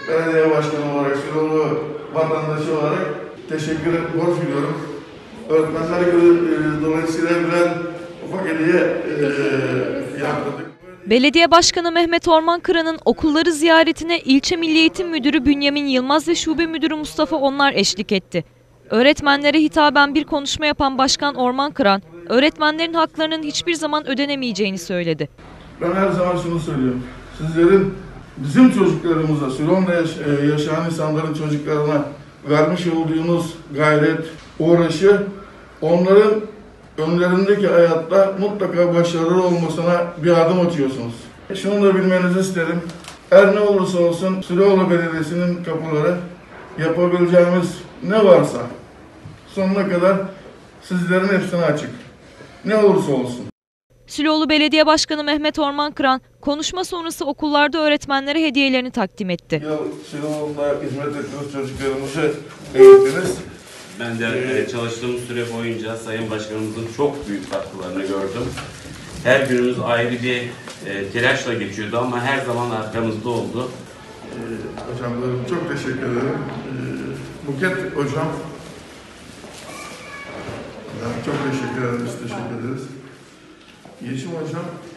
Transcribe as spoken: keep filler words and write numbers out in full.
belediye başkanı olarak, Siloğlu vatandaşı olarak teşekkür et, borç biliyorum. Öğretmenler günü dolayısıyla birer ufak hediye e, yaptırdık. Belediye Başkanı Mehmet Ormankıran'ın okulları ziyaretine İlçe Milli Eğitim Müdürü Bünyamin Yılmaz ve Şube Müdürü Mustafa Onlar eşlik etti. Öğretmenlere hitaben bir konuşma yapan Başkan Ormankıran, öğretmenlerin haklarının hiçbir zaman ödenemeyeceğini söyledi. Ben her zaman şunu söylüyorum. Sizlerin bizim çocuklarımıza, Siloğlu'nda yaşayan insanların çocuklarına vermiş olduğunuz gayret, uğraşı, onların önlerindeki hayatta mutlaka başarılı olmasına bir adım atıyorsunuz. Şunu da bilmenizi isterim. Her ne olursa olsun Siloğlu Belediyesi'nin kapıları, yapabileceğimiz ne varsa sonuna kadar sizlerin hepsine açık. Ne olursa olsun. Siloğlu Belediye Başkanı Mehmet Ormankıran konuşma sonrası okullarda öğretmenlere hediyelerini takdim etti. Yıl Siloğlu'nda hizmet ettiğiniz çocuklarımızı eğittiniz. Ben de ee, çalıştığım süre boyunca Sayın Başkanımızın çok büyük katkılarını gördüm. Her günümüz ayrı bir e, telaşla geçiyordu ama her zaman arkamızda oldu. Ee, hocam çok teşekkür ederim. Ee, Buket hocam, çok teşekkür ederiz, teşekkür ederiz. Yeşim hocam.